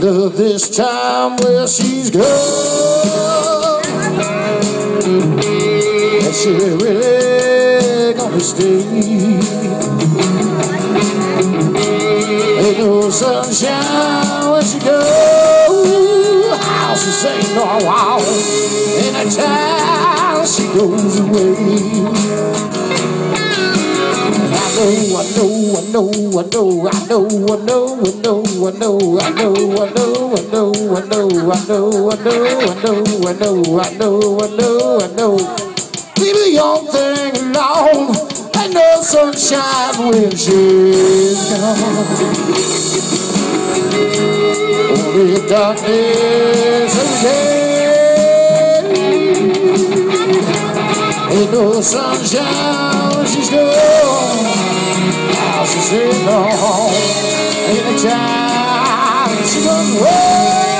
After this time, well, she's gone. And she really gonna stay. Ain't no sunshine when she goes. How she say no, wow. Anytime she goes away. I know, I know, I know, I know, I know, I know, I know, I know, I know, I know, I know, I know, I know, I know, I know, I know, I know. Leave the young thing alone. Ain't no sunshine when she's gone. Only darkness every day. Ain't no sunshine when she's gone. How she said no. Anytime she goes away.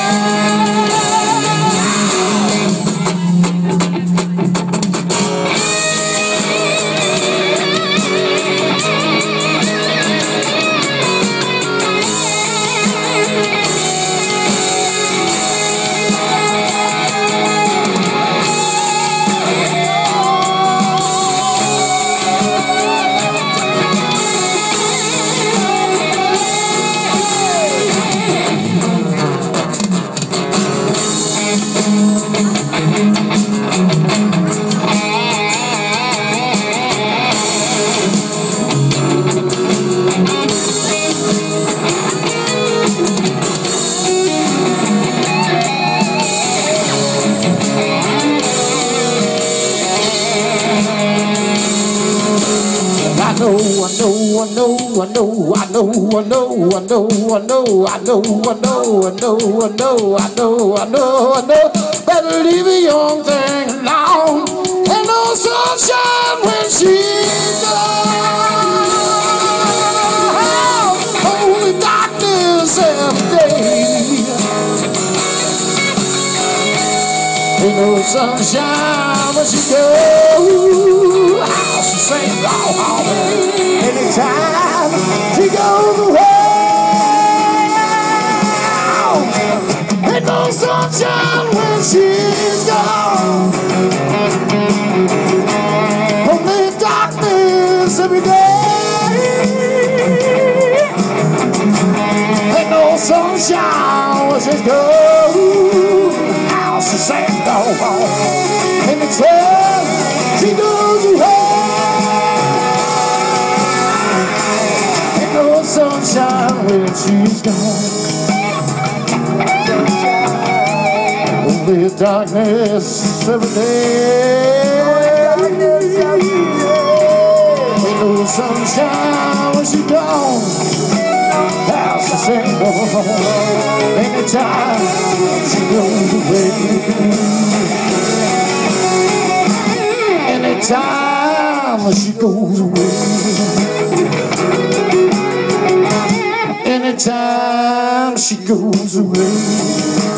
I know. Better leave a young thing alone. Ain't no sunshine when she's gone. Only darkness every day. Ain't no sunshine when she goes. How she sings, anytime she goes away. Ain't no sunshine when she's gone. Only darkness every day. Ain't no sunshine when she's gone. How she sings, anytime she goes away. Ain't no sunshine when she's gone. Only darkness every day. Ain't no sunshine when she's gone. How she sings, anytime she goes away. Anytime she goes away. Anytime she goes away.